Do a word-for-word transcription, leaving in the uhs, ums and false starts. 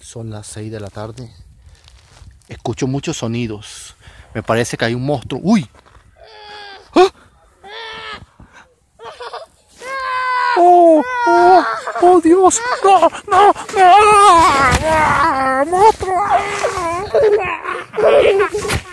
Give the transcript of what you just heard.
Son las seis de la tarde. Escucho muchos sonidos. Me parece que hay un monstruo. ¡Uy! ¡Ah! ¡Oh! ¡Oh! ¡Oh, Dios! ¡No! ¡No! ¡No! ¡Monstruo!